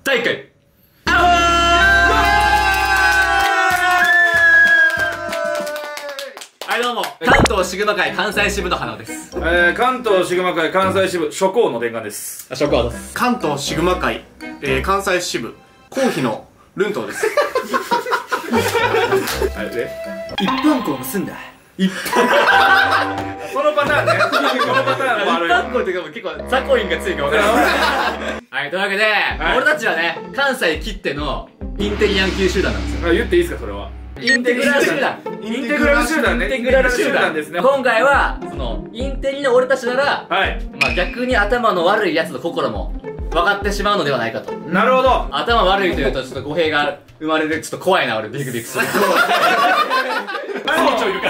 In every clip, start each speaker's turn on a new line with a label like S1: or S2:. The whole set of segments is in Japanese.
S1: 第1回はい、どうも関東シグマ会関西支部の花尾です。
S2: 関東シグマ会関西支部諸行の伝願です。
S1: 諸行です。
S3: 関東シグマ会、関西支部公費のルントウです。
S2: あれで
S1: 一般校結んだ。
S2: そのパターンね。このパターンもある。
S1: 一般校っていうか結構ザコインがついか分からない。はい、というわけで、俺たちはね、関西きってのインテリヤンキー集団なんですよ。
S2: 言っていいですか、それは。
S1: インテグラル集団。
S2: インテグラル集団ね。
S1: インテグラル集団
S2: ですね。
S1: 今回は、その、インテリの俺たちなら、
S2: はい。
S1: まあ逆に頭の悪い奴の心も分かってしまうのではないかと。
S2: なるほど。
S1: 頭悪いというとちょっと語弊が生まれてちょっと怖いな、俺ビクビクする。
S2: 総長いるから。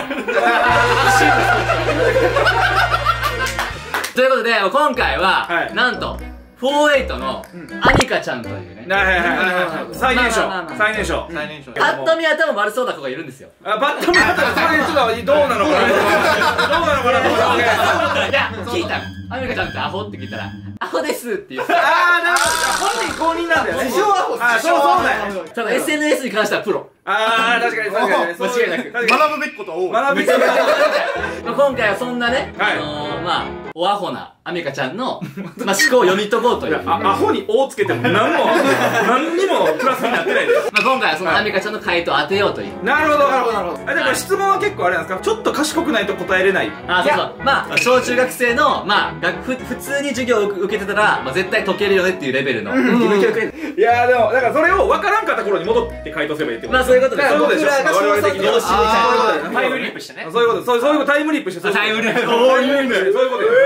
S1: ということで、今回は、
S2: はい
S1: なんと、48のアニカちゃんというね。
S2: 最年少。最年少。
S1: パッと見頭悪そうな子がいるんですよ。
S2: パッと見たらそれちょっとどうなのかな。どうなのかな。
S1: いや、聞いたの。アニカちゃんってアホって聞いたら、アホですって言って。
S2: なるほど。本人公認なんだよね。自称アホ。そうだよ。
S1: ただ SNS に関してはプロ。
S2: 確かに確かに。
S1: 間違いなく。
S3: 学ぶべきことは多い。
S2: 学ぶべきことは
S1: 今回はそんなね、まあ、おアホなアミカちゃんの、まあ、思考を読み解こうという。
S2: アホに「お」つけても何にもプラスになってないです。
S1: まあ今回はそのアミカちゃんの回答を当てようという。
S2: なるほどなるほどなるほど。でも質問は結構あれなんですか、ちょっと賢くないと答えれない。
S1: あ、そうそう。まあ小中学生のまあ普通に授業を受けてたらまあ絶対解けるよねっていうレベルの。
S2: いやでもだからそれを分からんかった頃に戻って回答すればいいってこと。
S1: まあそういうことです。
S2: そういうことでしょ。我々的に。
S1: タイムリープしてね。
S2: そういうこと。そういうことタイムリープして。
S1: タイムリープ。
S2: そういうことです。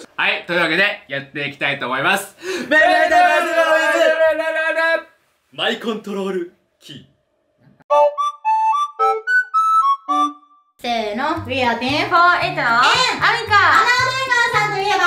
S1: はい、というわけでやっていきたいと思います。マイコントロールキー。
S4: せーの、We are 10 for 8のアミカ。アナウンサーさんといえば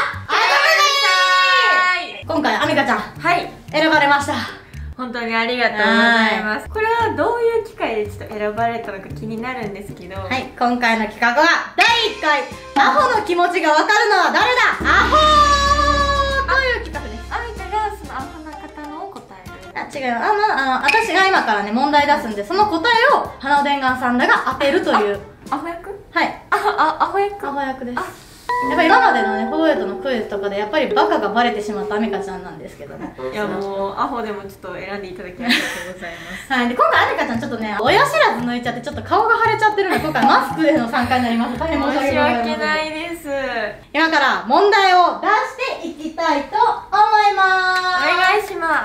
S4: 今回アミカちゃん、はい、選ばれました。
S5: 本当にありがとうございます。これはどういう機会でちょっと選ばれたのか気になるんですけど、
S4: はい、今回の企画は第1回アホの気持ちが分かるのは誰だアホーという企画です。
S5: アミカがそのアホな方のを答える。
S4: あ、違う。私が今からね問題出すんで、その答えを花尾伝願さんらが当てるという。
S5: アホ役？
S4: はい。
S5: アホ役？
S4: アホ役です。やっぱり今までのね、48のクイズとかでやっぱりバカがバレてしまったアミカちゃんなんですけどね。
S5: いやもうアホでもちょっと選んでいただきありがとうございます。
S4: はい、で今回アミカちゃんちょっとね、親知らず抜いちゃってちょっと顔が腫れちゃってるので、今回マスクでの参加になります。大変申し
S5: 申し
S4: 訳
S5: 訳ないです。
S4: 今から問題を出していきたいと思います。
S5: お願いします。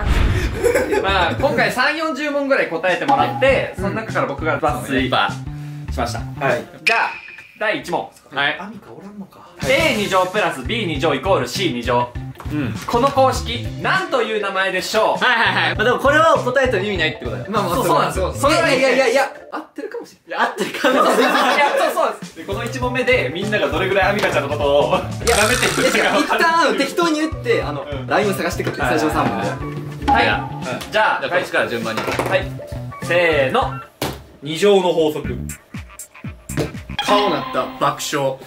S6: まあ今回3、40問ぐらい答えてもらって、その中から僕が抜粋しました。はい。じゃあ第1問。はい。
S2: アミカおらんのか。
S6: A2 乗プラス B2 乗イコール C2 乗。この公式何という名前でしょう。
S1: はいはいはい。まあでもこれを答えても意味ないってことだよ。
S6: まあまあそうなんですよ。それはいや合ってるかもしれない。
S1: 合ってるかもしれない。
S6: いやそうです。この1問目でみんながどれぐらいアミカちゃんのことを舐めてるか
S7: 一旦適当に言ってラインを探してくって最初の3問で。
S6: はい。じゃあ
S1: こっちから順番に。
S6: はい。せーの。2乗の法則。
S3: 顔なった爆笑。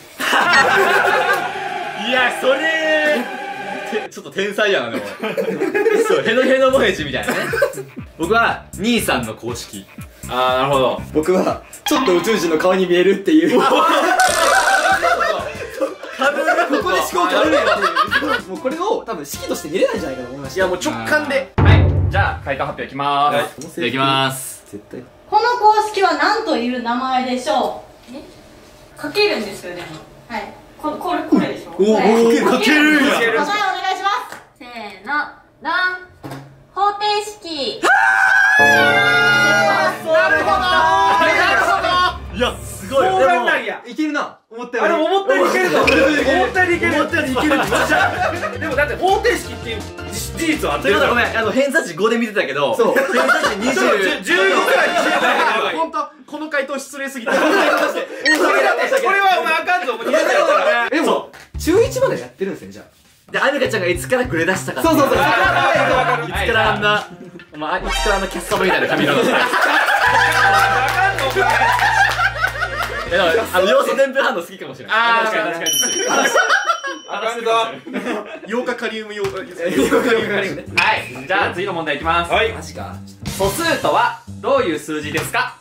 S1: いや、それちょっと天才やな、でも。そう、ヘノヘノモヘジみたいなね。僕は、兄さんの公式。
S2: ああ、なるほど。
S7: 僕はちょっと宇宙人の顔に見えるっていう。ここで思考変わるやんっていう。もうこれを多分式として見れないんじゃないかと思いました。
S2: いやもう直感で。
S6: はい。じゃあ回答発表いきまーす。
S1: いきます。
S7: 絶対。
S4: この公式は何という名前でしょ
S5: かけるんですよね。
S4: う？はい。
S5: これでしょ。
S3: かけるんや。
S4: 答えお願いします。
S5: せーの、ドン。方程式。
S1: なるほど。いや、すごい。
S2: そうなんないや。
S7: いけるな。思ったより。
S2: 思ったよりいけるぞ。思ったよりいける。でもだって方程式っていう事実はあってるから。
S1: ごめん、偏差値5で見てたけど、
S7: そう。
S1: 偏差値20。
S2: 15ぐらい
S3: 本当この回答失礼すぎて。
S2: これはお前あかんぞ。もう2年だから
S7: でも中1までやってるんですねじゃあ。
S1: で、アミカちゃんがいつからグレ出したか。
S7: そう。
S1: いつからあんな、まあ、いつからあんなキャッサバみたいな髪の毛。要素伝播反応好きかもしれない。
S2: 確かに。 あかんぞ。
S3: ヨウカカリウム用
S6: はいじゃあ次の問題いきます。
S2: はい。
S7: マジか。
S6: 素数とはどういう数字ですか？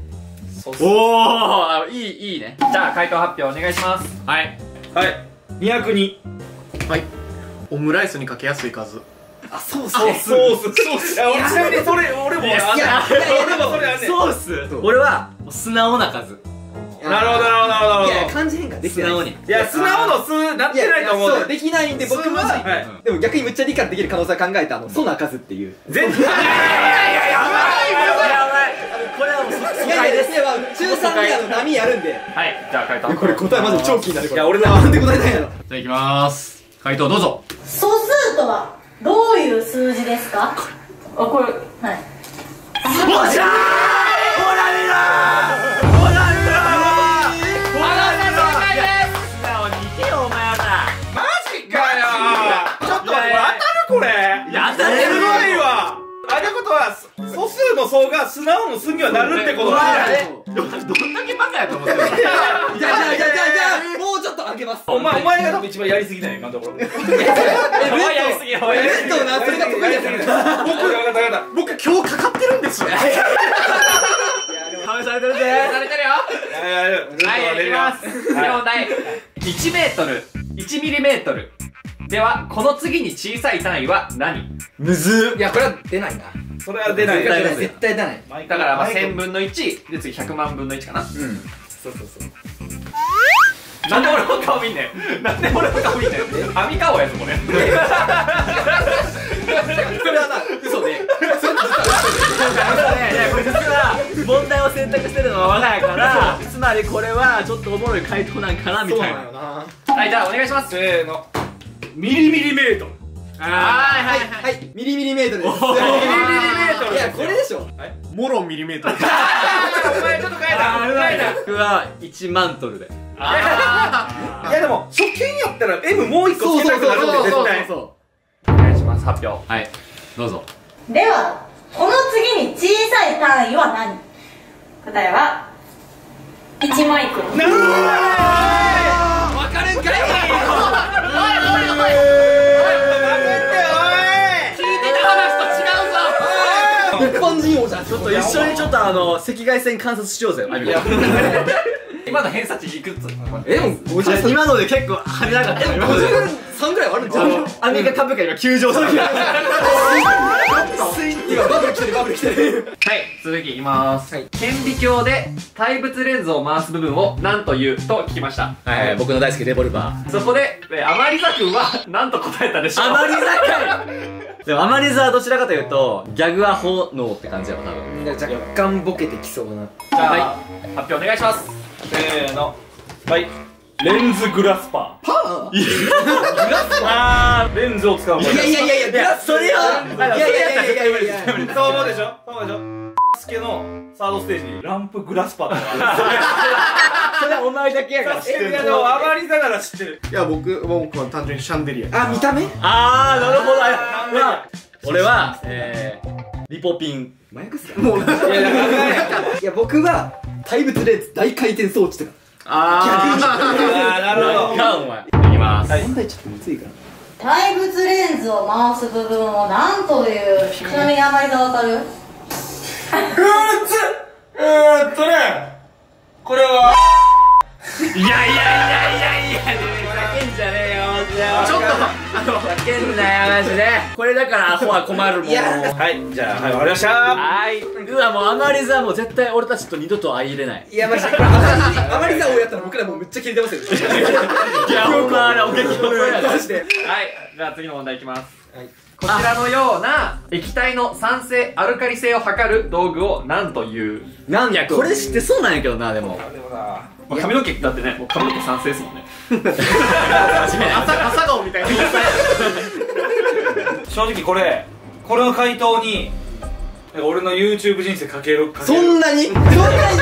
S1: おお、いいね。
S6: じゃあ回答発表お願いします。
S1: はい。
S2: はい。202。
S3: はいオムライスにかけやすい数
S7: あ、そう
S2: ソース。ソース。いや、俺ちなみにそれ、俺もあんねん。俺もそれあんねん。
S1: ソース。俺は素直な数。
S2: なるほど、なるほど、なるほど。
S7: いや、漢字変化できてない。
S1: 素直に。
S2: いや、素直の数なってないと思う。
S7: そう、できないんで僕は、
S2: はい。
S7: でも逆にむっちゃ理解できる可能性を考えたソな数っていう。
S2: 全然。
S1: これはもう
S7: いやいや、中3で波やるんで。
S6: はいじゃあ回答発
S7: これ
S6: 表。
S7: 答えマジで超気になるこれ。
S2: いや、俺
S7: なんで答えないやろ。
S1: じゃあいきまーす。回答どうぞ。
S4: 素数とはどういう数字ですか？
S5: あ、これ
S4: はい。
S2: これやだね、すごいわ。あれことは素数の総が素直の数にはなるってことだね。
S1: どんだけバカやと思ってるの。
S7: じゃあ、もうちょっと上げます。
S2: お前が多分一番やりすぎない今のところ。
S6: やりすぎやばい。
S7: レッドな、それが得意やつ。
S3: 僕今日かかってるんですよ
S1: 試されてるぜ。
S6: されてるよ。はいいきます。次の問題。1メートル1ミリメートルではこの次に小さい単位は何？
S1: むず
S7: いや、これは出ないな。
S2: それは出ない。
S7: 絶対出ない。
S6: だからまあ1000分の1で次100万分の1かな。
S7: そうそうそう。
S6: なんで俺の顔見んねん。なんで俺の顔見んねん。網顔やぞこれ。
S7: これはな、嘘で。
S1: これ実は問題を選択してるのは我が家から、つまりこれはちょっとおもろい回答なんかなみたいな。
S6: はいじゃあお願いします。
S2: せーの。ミリメートル。
S7: はい、ミリメートルです。
S2: ミリメートル。
S7: いや、これでしょ。
S3: モロミリメートル
S2: お前ちょっと変えた。
S1: 僕は1万ドルで。
S2: いやでも初見やったら M もう一個つけたくなるんで絶対。
S6: お願いします発表。
S1: はいどうぞ。
S4: ではこの次に小さい単位は何？
S5: 答えは1マイクロン。
S2: なんで？
S7: わかるんかい。日本人王じゃん。
S1: ちょっと一緒にちょっと赤外線観察しようぜ。
S6: 今の偏差値いくつ？
S7: でも
S1: 今ので結構跳ねなかった。
S7: 53ぐらいはあるんじゃん。
S1: アメリカ株価今急上昇。
S7: 今バブル来てるバブル来てる。
S6: はい続きいきます。顕微鏡で対物レンズを回す部分を何というと聞きました。
S1: はい僕の大好きレボルバー。
S6: そこでアマリザ君は何と答えたでしょう？
S1: アマリザかい。でもアマリザはどちらかというとギャグアホ脳って感じやわ多分。
S7: 若干ボケてきそうな。
S6: じゃあ発表お願いします。
S2: せーの。はい。レンズグラスパー。
S7: パ
S2: レンズを使うもの。
S7: ー。いやグラス。
S1: それは
S2: そう思うでしょ。そうでしょ。スケのサードステージにランプグラスパーってある。
S1: それはお前だけやから知ってる。
S2: いやでもあまりながら知ってる。
S3: いや僕は単純にシャンデリア
S7: あ、見た目？
S1: あーなるほど。俺はリポピン。
S7: 麻薬っすか？もういや僕は対物レンズ大回転装置とか。
S2: なるほど。
S1: かお前。いきます。
S7: 問題ちょっとむずいかな。
S4: 対物レンズを回す部分を何という？ちなみにあまりがわかる？
S2: これは。
S1: いやふざけんじゃねえよ。ちょっとふざけんなよマジで。これだからアホは困るもん。
S2: はいじゃあはいわかりました。
S1: はい。うわもうアマリザはもう絶対俺たちと二度と相入れない。
S7: いやマジであまりさをやったら僕らもうめっちゃ切れてますよ。
S1: いやほんまあれお激怒やな。
S7: マジで。
S6: はいじゃあ次の問題いきます。こちらのような液体の酸性アルカリ性を測る道具を何という？
S1: いやこれ知ってそうなんやけどなでも。
S2: でもな。
S6: 髪の毛だってねもう髪の毛酸性ですもんね。
S3: 朝顔みたいな
S2: 正直これの回答に俺の YouTube 人生かける。
S7: そんなに違います。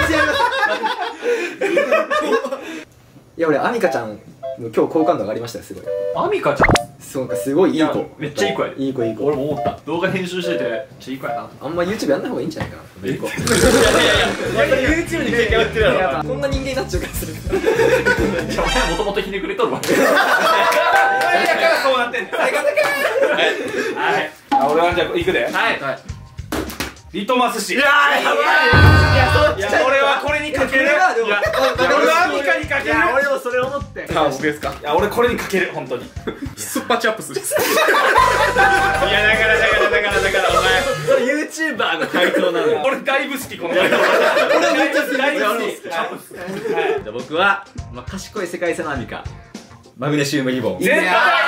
S7: いや俺アミカちゃんの今日好感度上がりましたよすごい。
S6: アミカちゃん
S7: そうかすごいいい子。
S6: めっちゃいい子やで。
S7: いい子いい子。
S6: 俺も思った。動画編集しててめっちゃいい子やな。
S7: あんま YouTube やんない方がいいんじゃないかな。いい子。
S1: YouTube に経験やってるやろ。
S7: こんな人間になっちゃうからする。
S6: じゃあお前もともとひねくれとるわ。
S2: やからそうなってんねん。はい。あ、俺はじゃあ行くで。
S6: はい。
S2: リトマス紙。いや俺はこれにかける。俺はアミカにかける。
S3: 俺もそれ思って。
S2: あ、僕ですか。いや俺これにかける、本当に。
S3: スッパチャップスです。
S2: いやだからお前。
S1: それ YouTuber の回答なのよ。
S2: 俺だいぶ好きこの回答。俺めっちゃ好き。だいぶ好き。
S1: じゃあ僕は、賢い世界線のアミカマグネシウムリボン。
S2: 絶対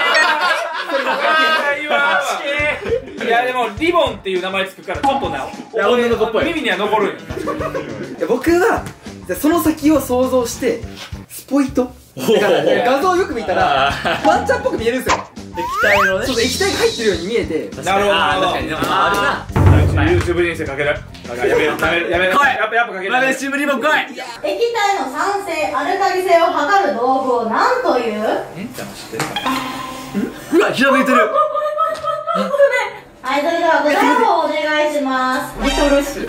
S2: いやでもリボンっていう名前つくからちょっとな、
S1: 女の子っぽい。
S2: 耳には残るんよ。
S7: 僕はその先を想像してスポイトだから画像をよく見たらワンちゃんっぽく見えるんですよ。
S1: 液体のね。
S7: そう液体が入ってるように見えて。
S2: なるほど。
S1: 確かに。でもあるな。
S2: YouTube 人生かける。やめろ。やっぱかける。
S1: マグネシウムリボン来い。
S4: 液体の酸性アルカリ性を測る道具を何という？
S1: うわ、ひらめいてる。
S4: はい、それでは答えをお願いします。リトルシ。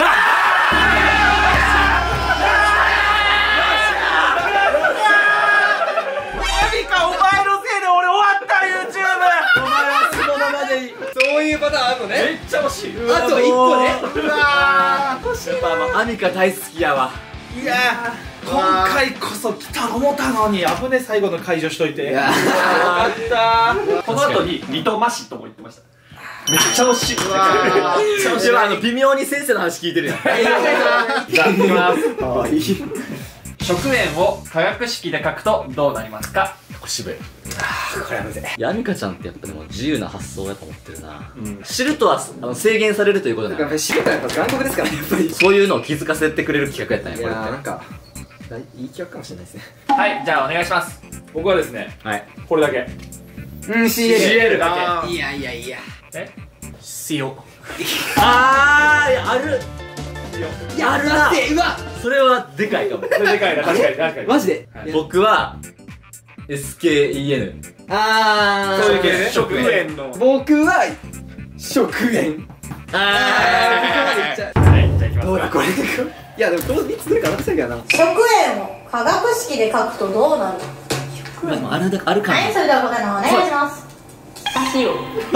S2: お前のせいで俺終わった YouTube。
S1: お前はそのままでいい。
S7: そういうパターンあるのね。
S2: めっちゃ惜しい。
S7: あと1個ね。
S1: うわー、欲しい。アミカ大好きやわ。
S2: いやー、今回こそ来た思ったのに危ね、最後の解除しといて。よかったー。
S6: この後にリトマシとも言ってました。めっちゃ惜しい。
S1: 微妙に先生の話聞いてるやん。
S6: じゃあいきます。
S7: いい。
S6: 食塩を化学式で書くとどうなりますか？
S1: 渋い。
S7: これはむずい。
S1: いや、アミカちゃんってやっぱでも自由な発想だと思ってるな。知るとは制限されるということだから。
S7: 知るからやっぱ残酷ですからね、やっぱり。
S1: そういうのを気づかせてくれる企画やったんや、
S7: いや
S1: これって。
S7: なんかいい企画かもしれないですね。
S6: はい、じゃあお願いします。
S2: 僕はですね、
S1: はい。
S2: これだけ。
S6: CL だけ。
S7: いや。
S3: 塩。
S1: ある。あるな。
S7: うわ
S1: それはでかいかも。
S2: これでかいな、確かに。
S7: マジで。
S1: 僕は SKEN。
S2: そういう系ね。
S3: 食塩の。
S7: 僕は食塩。
S6: はい、じゃあいきます。
S7: どうだこれ。いやでもこの3つどれか渡したいけどな。
S4: 食塩を化学式で書くとどうなる？
S1: あるかも。
S4: はい、それでは答えの方お願いします。
S5: 塩。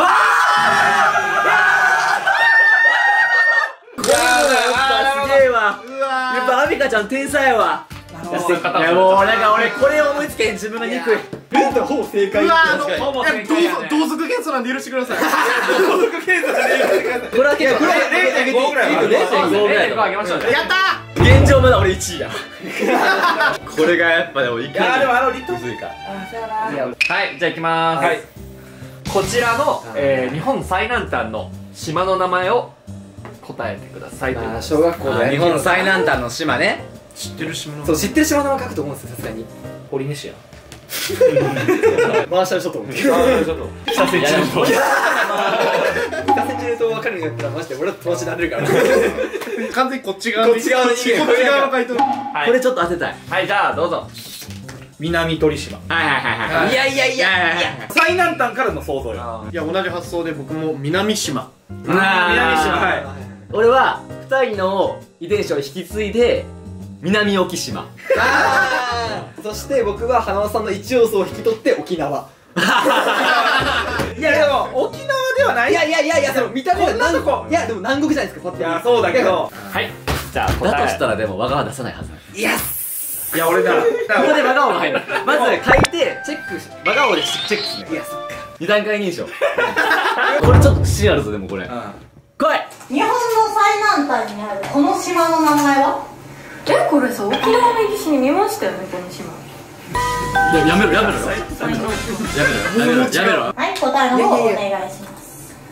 S1: すげえわ。やっぱアミカちゃん天才やわ。いやもうなんか俺これ思いつけん自分が憎い。
S7: ルンとほぼ正解。
S3: 同族検査なんで許してください。
S2: 同族検査で許してください。
S1: これは結構
S2: 0.5ぐらいは。
S1: 0.5ぐらい
S6: 0.5あげましょう。
S3: やった
S1: 現状まだ俺1位や。これがやっぱでもいかに
S2: でもリト
S1: むずいか。
S6: はい、じゃあいきまーす。
S2: はい。
S6: こちらの日本最南端の島の名前を答えてください。
S7: 小学校で
S1: 日本最南端の島ね。
S3: 知ってる島の。
S7: そう知ってる島の名前書くと思うんですよ、さすがに。
S2: ポリネシア。
S7: マーシャル諸島。
S2: ちょっと。
S6: 北千住島。
S7: 北千住島分かるんやったらマジで俺ら友達になれるから。
S3: 完全にこっち側の回答。
S1: これちょっと当てたい。
S6: はい、じゃあどうぞ。
S2: 南鳥島。
S1: はい。いや
S2: 最南端からの想像よ。
S3: いや同じ発想で僕も南島。
S2: 南島。はい。
S1: 俺は2人の遺伝子を引き継いで南沖島。
S7: そして僕は花輪さんの一要素を引き取って沖縄。
S2: いやでも沖縄ではない。
S7: いやその見た目は南国。いやでも南国じゃないですか。
S2: いやそうだけど。
S6: はい、じゃあ答え。
S1: だとしたらでも和川出さないはず。
S2: いや俺だ。
S1: ここで和川が入る。まず書いてチェックし、和川でチェックする。
S7: いやそっか。
S1: 2段階認証。これちょっと自信あるぞでもこれ。来い。
S4: 日本の最南端にあるこの島の名前は？
S5: これさ、沖縄の歴史に見ましたよね、この島。
S1: やめろ。
S4: はい、答えの方お願いします。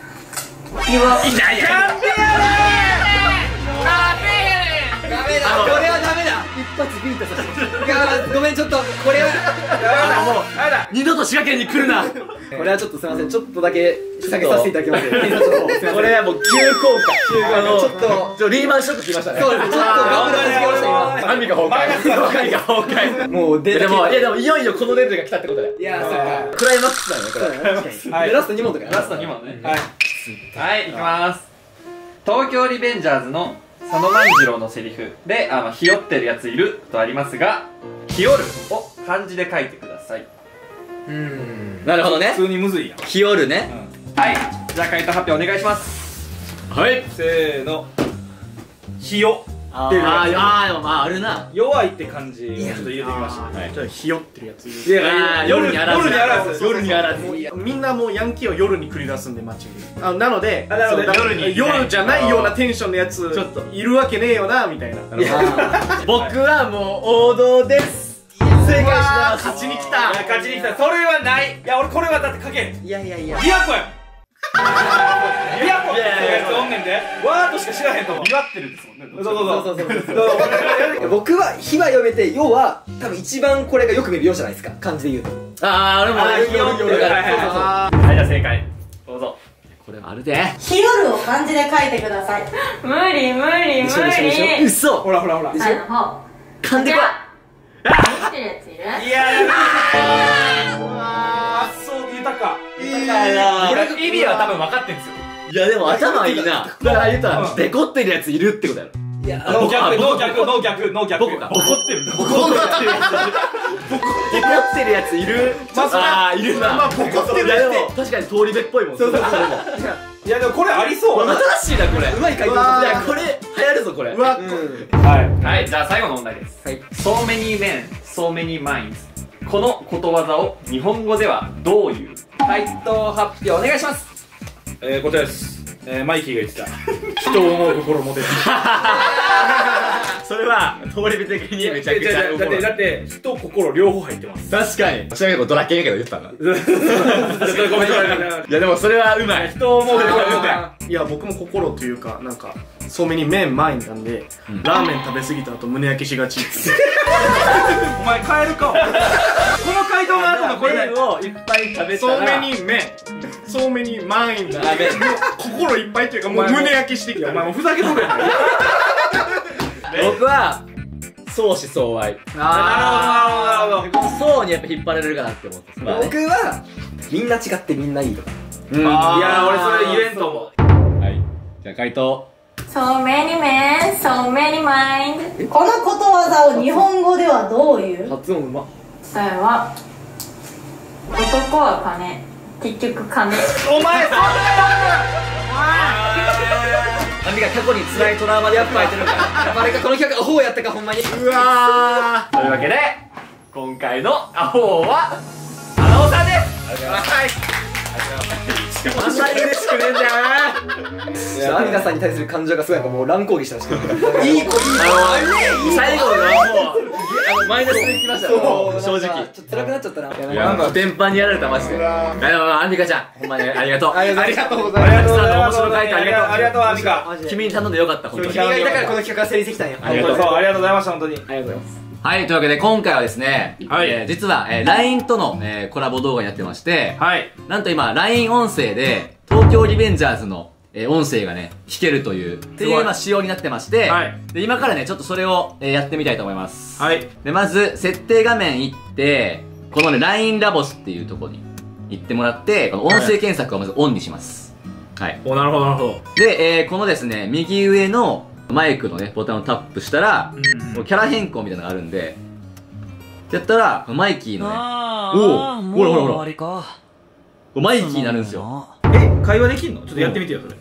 S7: これはダメだ。一発ビートさせて。いやごめんちょっとこれは
S1: 二度と滋賀県に来るな。
S7: これはちょっとすみません、ちょっとだけ下げさせていただきます。検査の方すいません。
S1: これはもう急降下。
S7: ちょっと
S1: リーマンショック来ましたね。
S7: そうですね、ちょっと頑張らせてきました今。
S1: アミが崩壊。
S7: もう出
S1: でもいよいよこのレベルが来たってことだよ。
S7: いやそっか。
S1: クライマックスだよねこれ。
S2: はい。
S7: でラスト2問とか。
S6: ラスト2問ね。
S2: はい。
S6: はい、いきます。東京リベンジャーズの佐野万次郎のセリフでひよってるやついるとありますが、ひよるを漢字で書いてください。
S1: なるほどね。
S2: 普通にむずいやん。
S1: 日和ね。
S6: はい、じゃあ回答発表お願いします。
S1: はい。
S2: せーの。ひよ。
S1: あー、まああるな。
S2: 弱いって感じをちょっと入れてみました。
S3: はい、ちょっとひよってるやついる。
S2: いや
S1: 夜にあらず。
S2: 夜にあらず。
S3: みんなもうヤンキーを夜に繰り出すんで街に。なので
S2: 夜
S3: 夜じゃないようなテンションのやつちょっといるわけねえよなみたいな。
S1: 僕はもう王道です。正解します。
S3: 勝ちに来た。
S2: 勝ちに来た。それはない。いや俺これはだって書けん。
S7: いやいやいや。
S2: 琵琶湖や。琵琶湖ってやつおんねんで。ワードしか知らへんと思う。
S3: 祝ってるですもんね。
S7: そう僕は「ひ」は読めて「よ」は多分一番これがよく見る「よ」じゃないですか、漢字で言うと。
S1: 俺も
S2: 日和
S1: だから。
S6: はい、じゃあ正解どうぞ。
S1: これはあるで。
S4: 日夜を漢字で書いてください。
S5: 無理無理無理。
S1: 嘘。
S2: ほら。
S5: の方。
S1: 漢字か。
S5: 生きてるやついる？
S2: いや発想豊か。
S6: これ意味は多分分かってんですよ。
S1: いやでも頭いいな。だから言ったらデコってるやついるってことやろ。
S7: いや
S2: ノー逆。
S1: 僕か。
S2: ボコってる。
S1: デコってるやついる。いるな。
S3: まあボコってる
S1: いや
S3: や
S1: でも確かに通り部っぽいもん。そう。
S2: いやでもこれありそう。
S1: 新しいなこれ。
S7: うまい回答
S1: いやこれ流行るぞこれ。
S3: うわ
S6: はい、じゃあ最後の問題です。
S7: はい。
S6: So many men, so many minds。このことわざを日本語ではどういう？回答発表お願いします。
S2: 答えです。マイキーが言ってた。人を思う心も出る。
S1: それは通り部的にめちゃくちゃ
S2: だって人心両方入ってます。
S1: 確かに。ちなみにドラケンやけど言ったんだ。
S2: ごめん。
S1: いやでもそれはうまい。
S2: 人を思う心も出る。
S3: いや僕も心というかなんかそうめに麺前なんでラーメン食べ過ぎた後胸焼けしがち。
S2: お前帰るか。この回答の後のこれ
S1: 麺をいっぱい食べた
S3: そう
S1: ら。
S3: めに麺そうめに前なんで心いっぱいっていうかもう胸焼けしてきた。
S2: お前もうふざけとるやん。
S1: 僕は相思相愛。
S2: なるほど。
S1: この相にやっぱ引っ張られるかなって思ってます。
S7: 僕はみんな違ってみんないいとか。
S2: いや俺それ言えんと思う。
S1: はい。じゃあ回答。
S5: So many men, so many minds。
S4: このことわざを日本語ではどういう？
S7: 発音うま。
S5: それは男は金、結局金。
S2: お前そんな
S1: アンミカ過去に辛いトラウマでやっぱ入ってるから。
S7: やっぱあれかこの企画アホやったかほんまに。
S3: うわ
S6: というわけで今回のアホーは花尾さんです。ありがとうございます。
S1: あんまり嬉しくねえんだよ
S7: アミカさんに対する感情がすごいやっぱもう乱高下したらしくて。いい子
S1: 最後のもうマイナスできましたよ正直。
S7: ちょっと辛くなっちゃったな。
S1: いやコテンパンにやられたマジで。アンミカちゃんほんまにありがとう。
S7: ありがとうございます。
S1: 面白回答ありがとう。
S2: ありがとうアミカ。
S1: 君に頼んでよかった本当に。
S7: 君がいたからこの企画が成立できたんや。
S2: ありがとうございました本当に。
S7: ありがとうございます。
S1: はい、というわけで今回はですね、実は LINE とのコラボ動画になってまして、なんと今 LINE 音声で東京リベンジャーズの音声がね、聞けるという仕様になってまして、で今からね、ちょっとそれをやってみたいと思います。で、まず、設定画面行って、このね、LINE ラボスっていうところに行ってもらって、この音声検索をまずオンにします。はい。
S2: お、なるほどなるほど。
S1: で、このですね、右上のマイクのね、ボタンをタップしたら、キャラ変更みたいなのがあるんで、やったら、マイキーのね、ほらほら。マイキーになるんですよ。
S2: 会話できんの？ちょっとやってみてよそれ。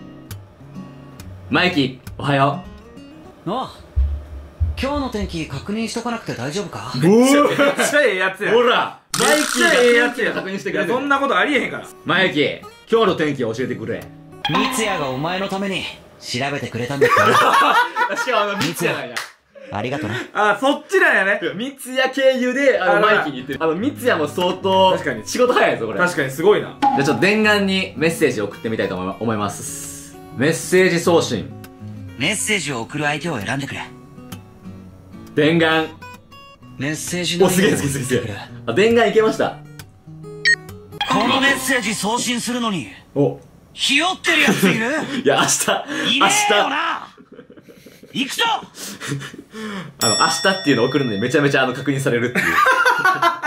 S1: マイキー、おはよ
S8: う。ああ、今日の天気確認しとかなくて大丈夫か？
S2: めっちゃええやつや。
S1: ほら、マイキーがええやつや確認してくれる。
S2: そんなことありえへんから。
S1: マイキー、今日の天気を教えてくれ。
S8: 三ツ矢がお前のために調べてくれたんだってな。
S1: しかも三ツ矢なんや。
S8: ありがとな。
S2: あ、そっちなんやね。
S1: 三ツ矢経由でマイキーに言ってる。三ツ矢も相当
S2: 確かに
S1: 仕事早いぞこれ。
S2: 確かにすごいな。
S1: じゃあちょっと伝願にメッセージを送ってみたいと思います。メッセージ送信。
S8: メッセージを送る相手を選んでくれ。
S1: 伝願。
S8: メッセージの
S1: すげえ。伝願いけました。
S8: このメッセージ送信するのにひよってるやついる？
S1: いや、明日
S8: 行くぞ。
S1: 明日っていうのを送るのにめちゃめちゃ確認されるっていう。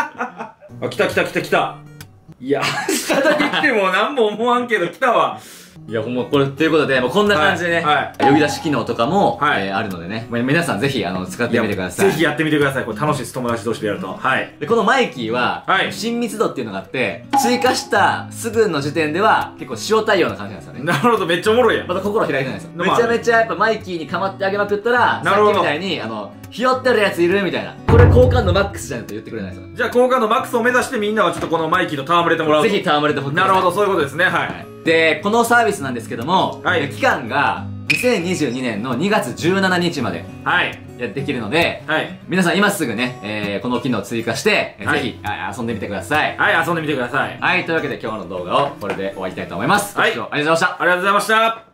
S2: あ、来た。いや、明日だけ来ても何も思わんけど来たわ。
S1: いや、ほんま、これ、ということで、もうこんな感じでね、呼び出し機能とかも、あるのでね、皆さんぜひ、使ってみてください。
S2: ぜひやってみてください。これ楽しいです、友達同士でやると。はい。
S1: で、このマイキーは、親密度っていうのがあって、追加したすぐの時点では、結構塩対応な感じなんですよね。
S2: なるほど、めっちゃおもろいやん。
S1: また心開いてないですよ。めちゃめちゃやっぱマイキーに構ってあげまくったら、さっきみたいに、ひよってるやついるみたいな。これ好感度マックスじゃないと言ってくれないですよ。
S2: じゃあ好感度マックスを目指してみんなはちょっとこのマイキーと戯れてもらうと。
S1: ぜひ戯れてほしい。
S2: なるほど、そういうことですね。はい。
S1: で、このサービスなんですけども、期間が2022年の2月17日まで、やっていけるので、皆さん今すぐね、この機能を追加して、ぜひ、遊んでみてください。
S2: はい、遊んでみてください。
S1: はい、というわけで今日の動画をこれで終わりたいと思います。はい。ありがとうございました。
S2: ありがとうございました。